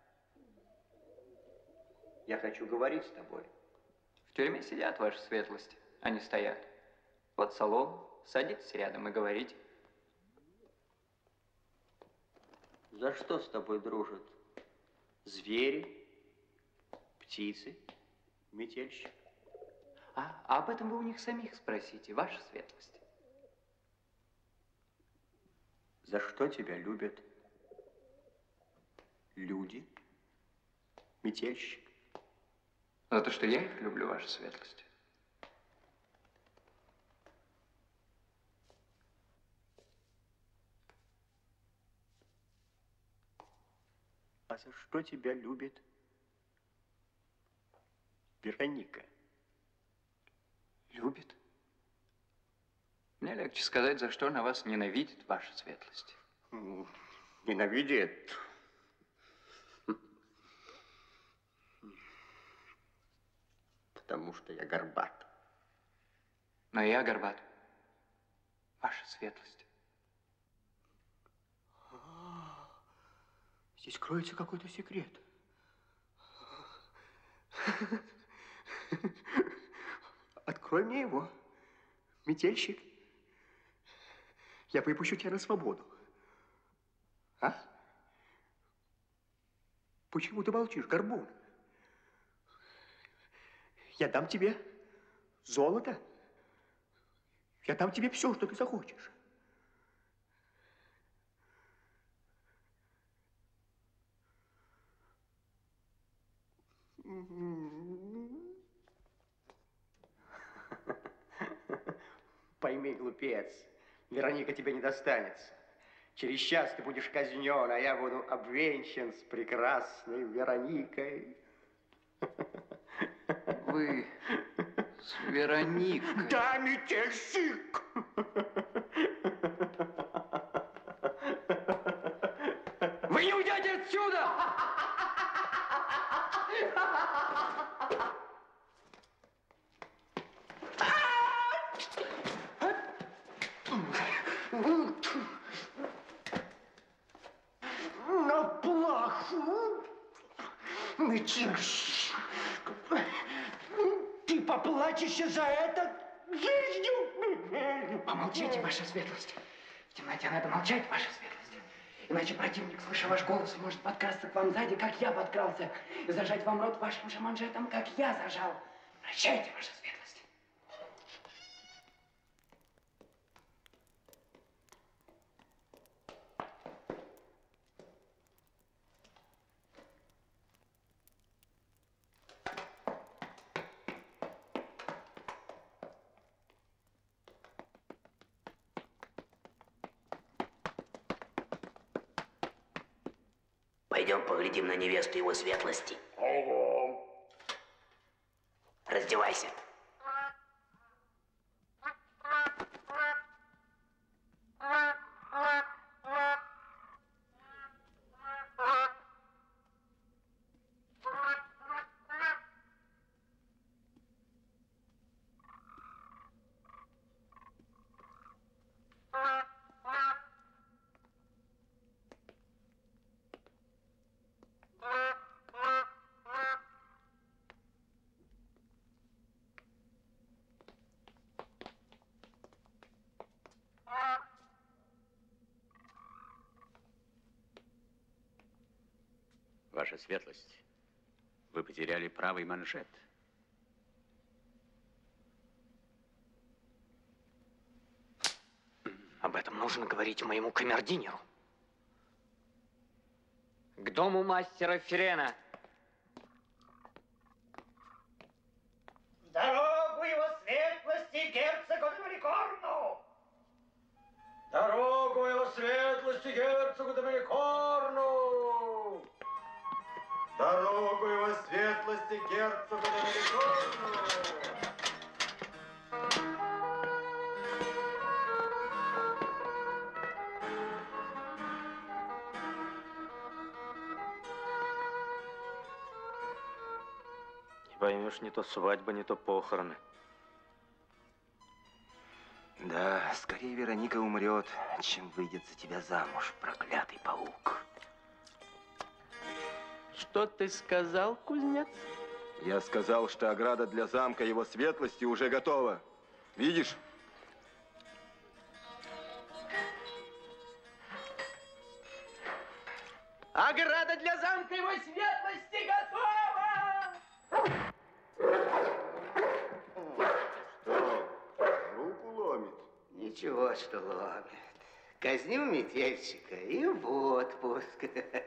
Я хочу говорить с тобой. В тюрьме сидят, ваша светлость, они стоят. Вот салон, садитесь рядом и говорите. За что с тобой дружат? Звери, птицы, метельщик? А, а об этом вы у них самих спросите, ваша светлость. За что тебя любят люди, метельщик? За то, что я их люблю, ваша светлость. А за что тебя любит Вероника? Любит? Мне легче сказать, за что она вас ненавидит, ваша светлость. Ненавидит. Потому что я горбат. Но я горбат, ваша светлость. Здесь кроется какой-то секрет. Открой мне его, метельщик. Я выпущу тебя на свободу. А? Почему ты молчишь, Горбун? Я дам тебе золото. Я дам тебе все, что ты захочешь. Пойми, глупец, Вероника тебе не достанется. Через час ты будешь казнен, а я буду обвенчан с прекрасной Вероникой. Вы с Вероникой? Да, метельщик! Вы не уйдете отсюда! На плаху, метельщик! Ты поплачешься за это жизнью! Помолчите, ваша светлость. В темноте надо молчать, ваша светлость. Иначе противник, слыша ваш голос, может подкрасться к вам сзади, как я подкрался, и зажать вам рот вашим же манжетом, как я зажал. Прощайте, ваша светлость. Пойдем поглядим на невесту его светлости. Раздевайся. Ваша светлость, вы потеряли правый манжет. Об этом нужно говорить моему камердинеру. К дому мастера Ферена. Дорогу его светлости герцогу Доминикорну! Дорогу его светлости герцогу Доминикорну! Дорогу его светлости герцогу Доминикорну! Не поймешь, не то свадьба, не то похороны. Да, скорее Вероника умрет, чем выйдет за тебя замуж, проклятый паук. Что ты сказал, кузнец? Я сказал, что ограда для замка его светлости уже готова. Видишь? Ограда для замка его светлости готова! Что, руку ломит? Ничего, что ломит. Казню метельщика и в отпуск.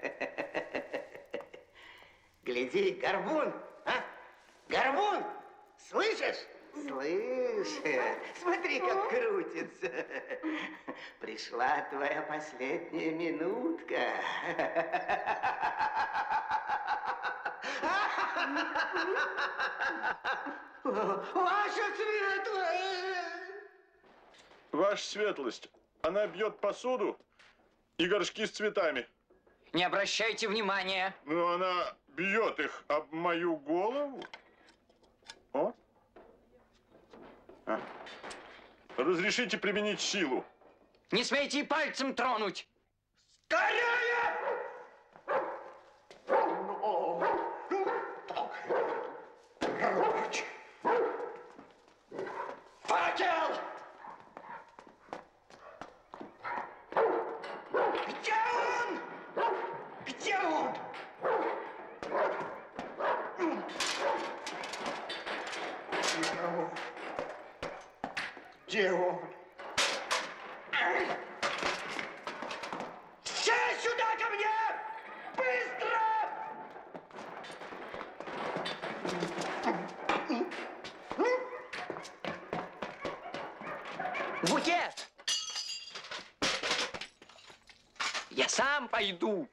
Гляди, Горбун, а? Горбун, слышишь? Слышит. Смотри, как крутится. Пришла твоя последняя минутка. Ваша светлость! Ваша светлость, она бьет посуду и горшки с цветами. Не обращайте внимания. Но она бьет их об мою голову. О. А. Разрешите применить силу. Не смейте и пальцем тронуть. Скорее! Факел! Где он? Где он? Где он? Все сюда ко мне! Быстро! Букет! Я сам пойду.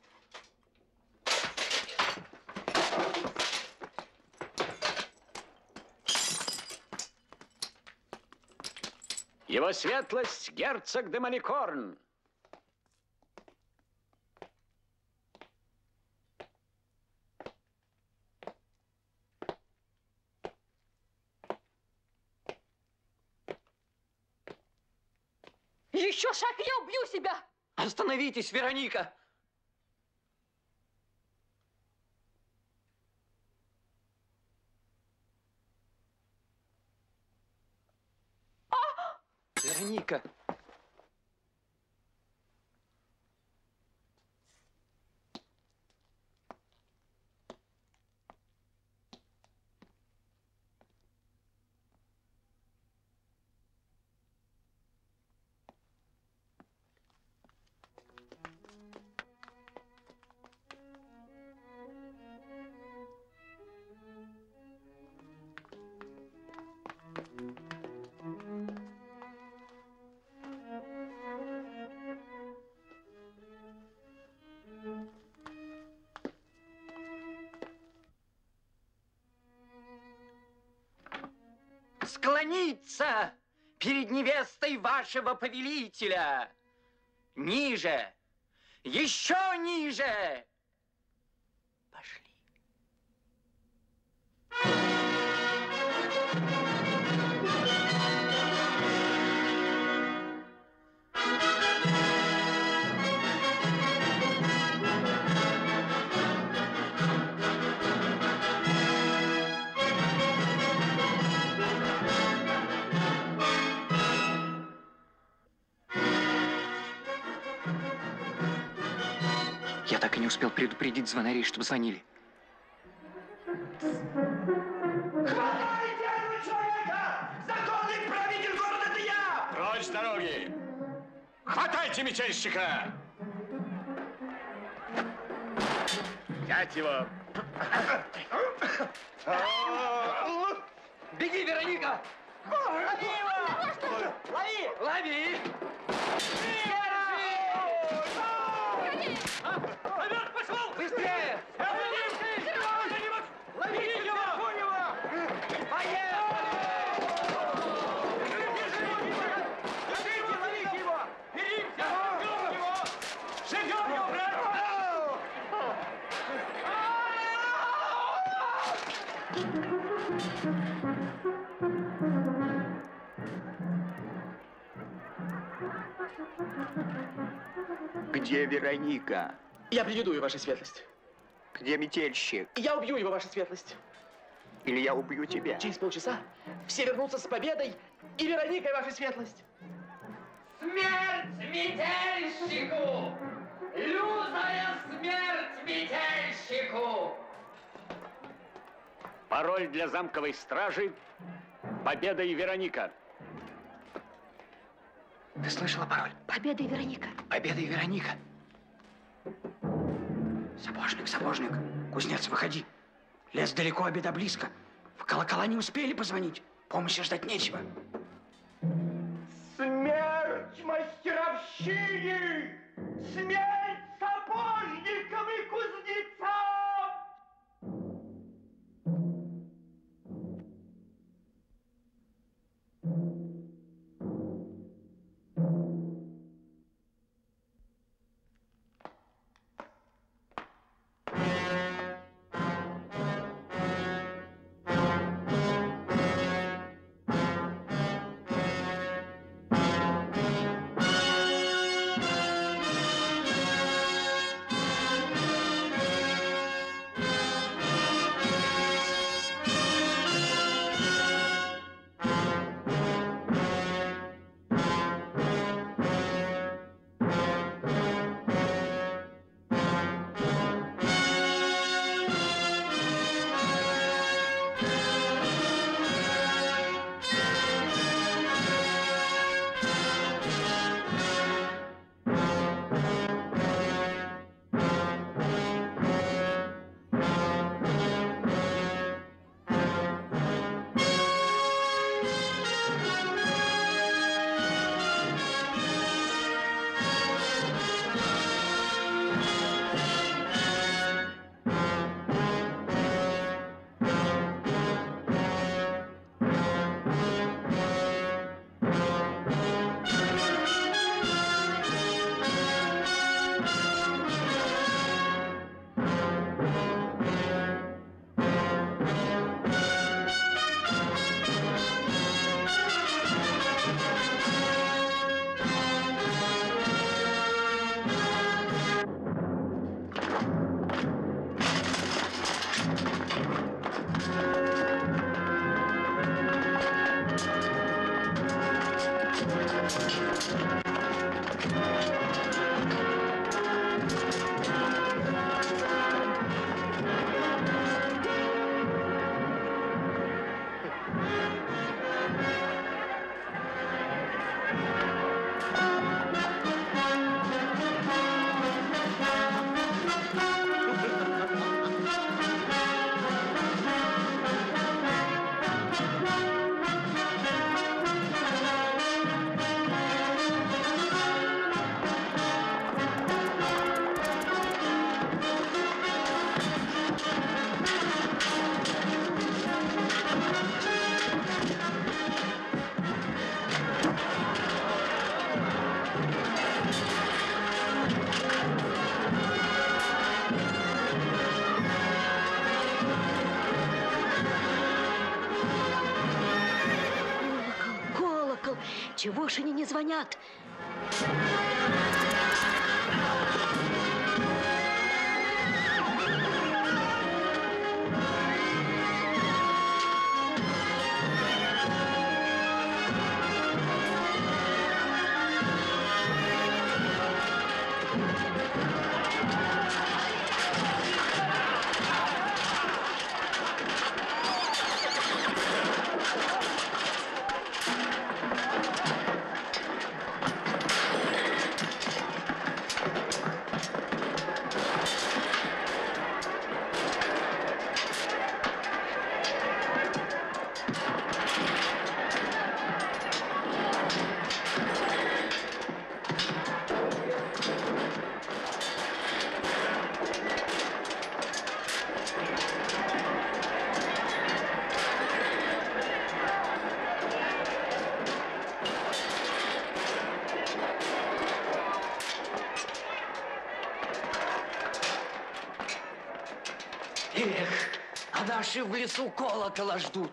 Его светлость герцог де Маликорн. Еще шаг, и я убью себя! Остановитесь, Вероника! Вероника! Склониться перед невестой вашего повелителя. Ниже, еще ниже. Пошли. Я так и не успел предупредить звонарей, чтобы звонили. Хватайте этого человека! Законный правитель города — это я! Прочь с дороги! Хватайте метельщика! Взять его! Беги, Вероника! Лови его! Лови! Лови! Наверх пошел! Быстрее! Ловите его! Поехали! Ловите его! Берите! Живем его! Живем его, брат! Где Вероника? Я приведу ее, ваша светлость. Где метельщик? Я убью его, ваша светлость. Или я убью тебя? Через полчаса все вернутся с победой и Вероникой, ваша светлость. Смерть метельщику! Лютая смерть метельщику! Пароль для замковой стражи — Победа и Вероника. Ты слышала пароль? Победа и Вероника. Победа и Вероника. Сапожник, сапожник, кузнец, выходи. Лес далеко, а беда близко. В колокола не успели позвонить. Помощи ждать нечего. Смерть мастеровщине! Смерть сапожникам и кузнецам! Чего ж они не звонят? Эх, а наши в лесу колокола ждут.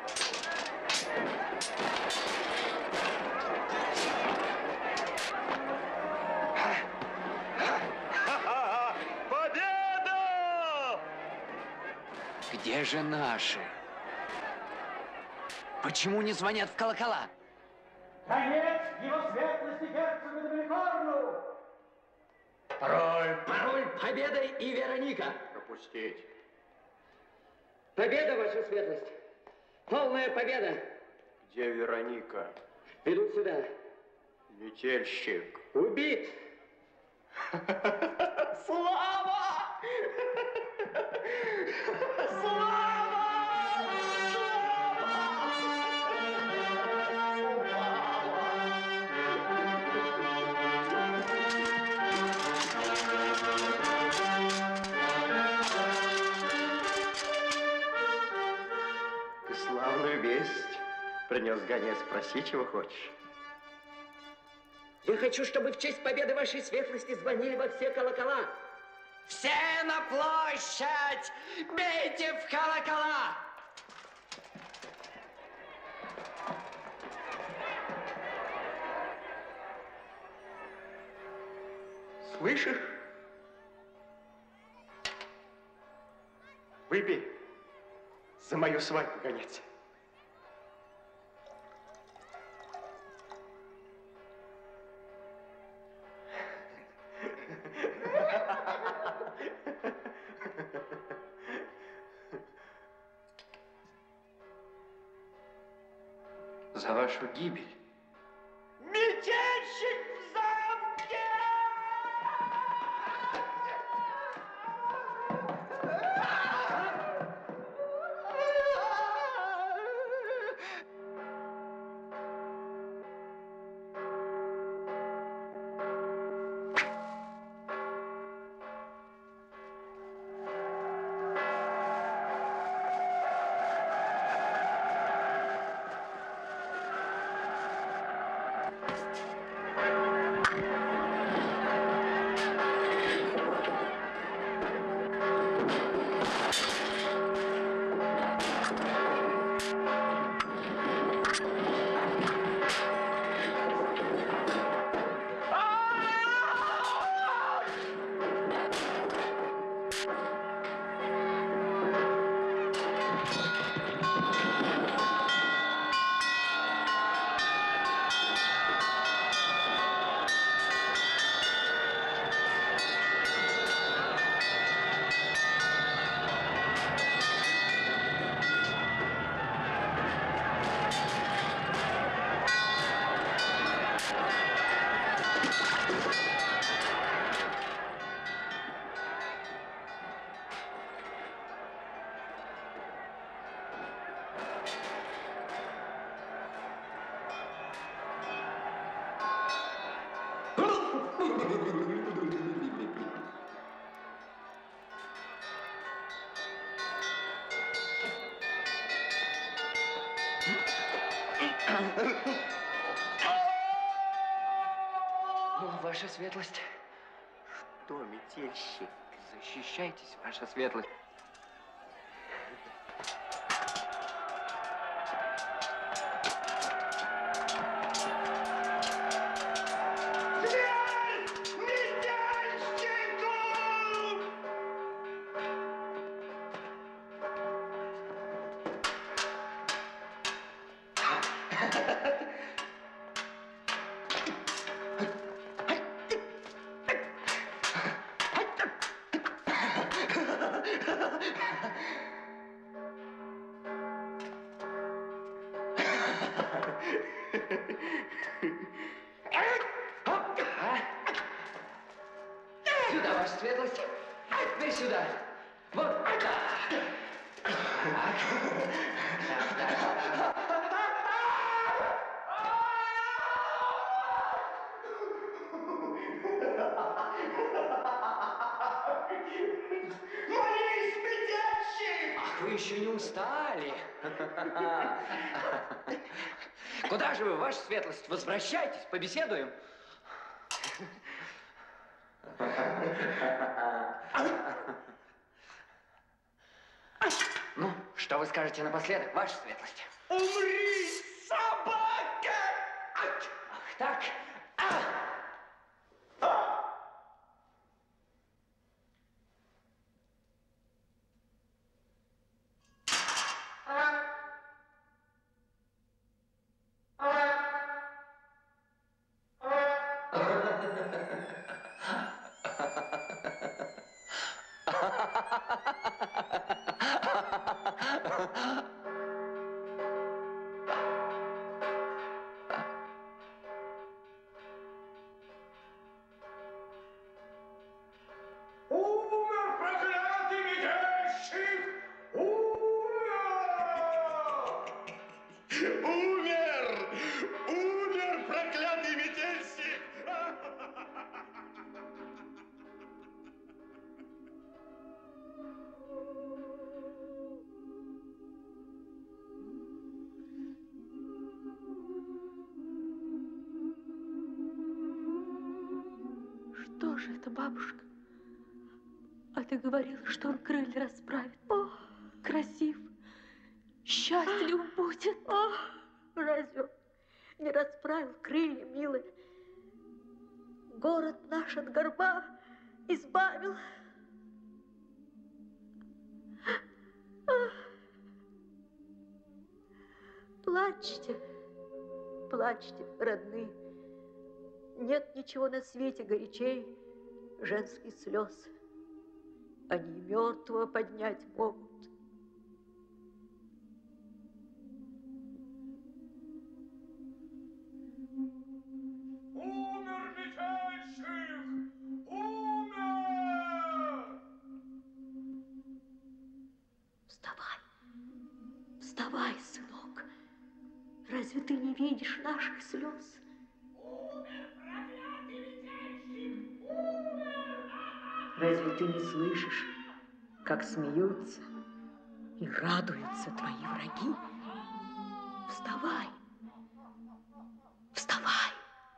Победа! Где же наши? Почему не звонят в колокола? Конец его светлости герцогу Доминикорну! Пароль! Пароль Победа и Вероника! Пропустить. Победа, ваша светлость! Полная победа! Где Вероника? Ведут сюда. Метельщик. Убит! Слава! Слава! Ты славную весть принес, гонец. Спроси, чего хочешь. Я хочу, чтобы в честь победы вашей светлости звонили во все колокола. Все на площадь! Бейте в колокола! Слышишь? Выпей за мою свадьбу, гонец. За вашу гибель. Метельщик в замке! Ну, ваша светлость. Что, метельщик? Защищайтесь, ваша светлость. Сюда, ваша светлость. А теперь сюда. Вот так. Так. Так, так. Молись, метельщик! Ах, вы еще не устали. Куда же вы, ваша светлость? Возвращайтесь, побеседуем. Ну, что вы скажете напоследок, ваша светлость? Умри, собака! Ах, так. Умер проклятый метельщик! Умер! Умер! Умер проклятый метельщик! Что же это, бабушка? А ты говорила, что он крылья расправит. О, красив, счастлив будет. О, разве он не расправил крылья, милая? Город наш от горба избавил. Плачьте, плачьте, родные. Нет ничего на свете горячей женских слез. Они и мертвого поднять могут. Умер метельщик! Умер! Вставай, вставай, сынок. Разве ты не видишь наших слез? Разве ты не слышишь, как смеются и радуются твои враги? Вставай, вставай.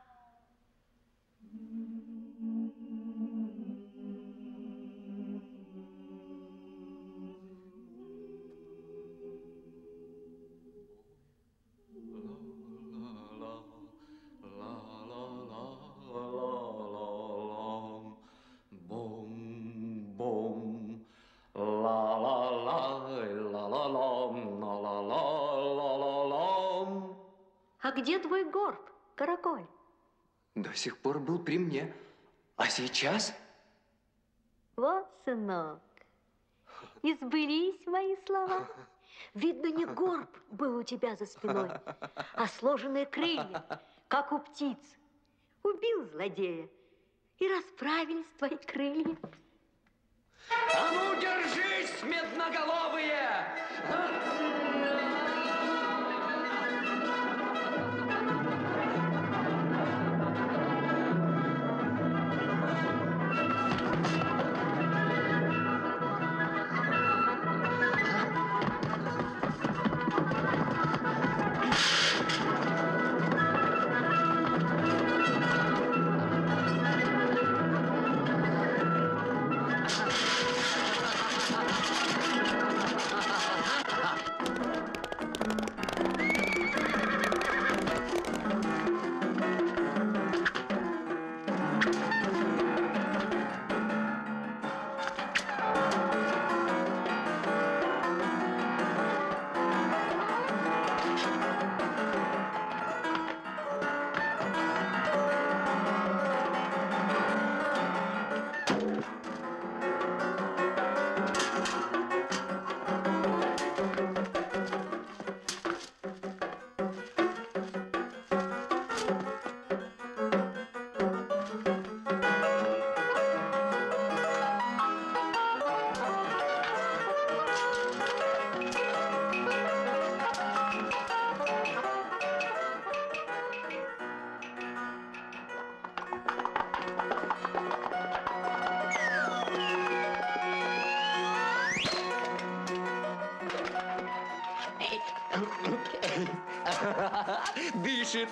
А где твой горб, караколь? До сих пор был при мне. А сейчас? Вот, сынок, и сбылись мои слова. Видно, не горб был у тебя за спиной, а сложенные крылья, как у птиц. Убил злодея, и расправились твои крылья. А ну, держись, медноголовые! Дышит.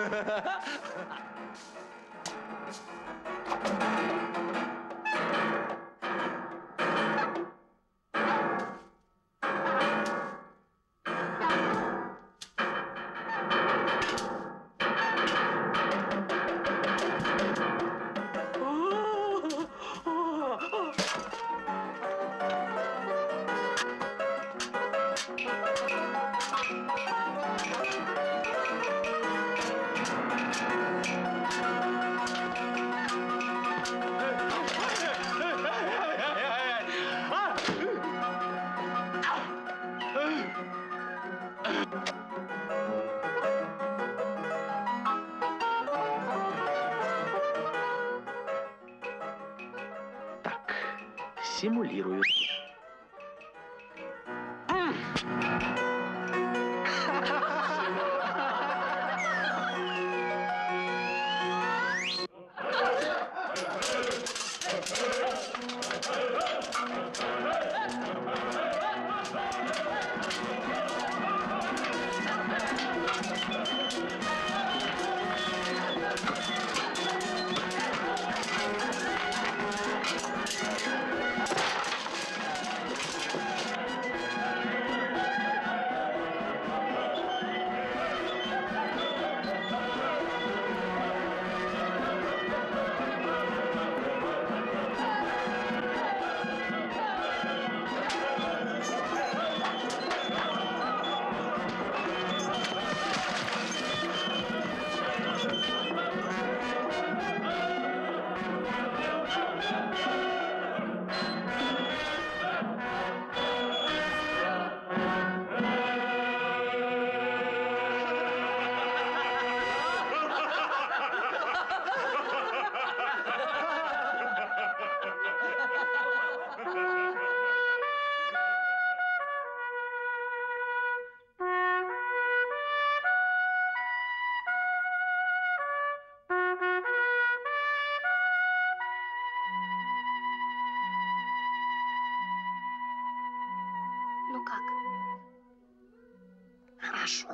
Симулирую. Ну как? Хорошо.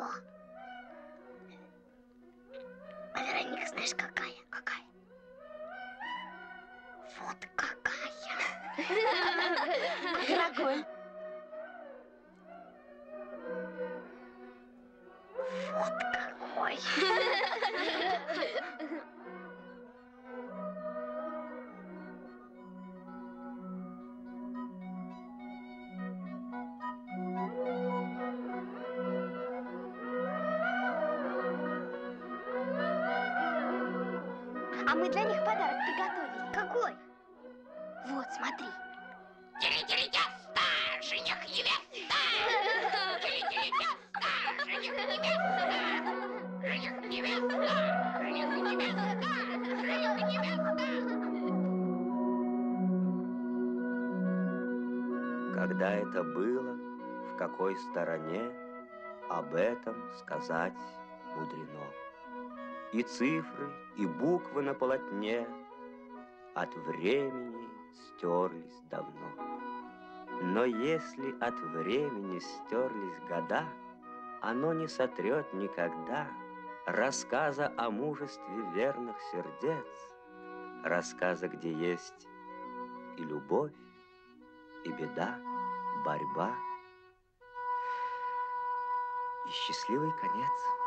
А Вероника знаешь какая? Какая? Вот какая. Дорогой. Вот какой. А мы для них подарок приготовили. Какой? Вот, смотри. Тири-тири-тесто, жених невеста! Тири-тири-тесто, жених невеста! Жених невеста! Жених невеста! Жених невеста! Когда это было, в какой стороне, об этом сказать мудрено. И цифры, и буквы на полотне от времени стерлись давно. Но если от времени стерлись года, оно не сотрет никогда рассказа о мужестве верных сердец, рассказа, где есть и любовь, и беда, борьба, и счастливый конец.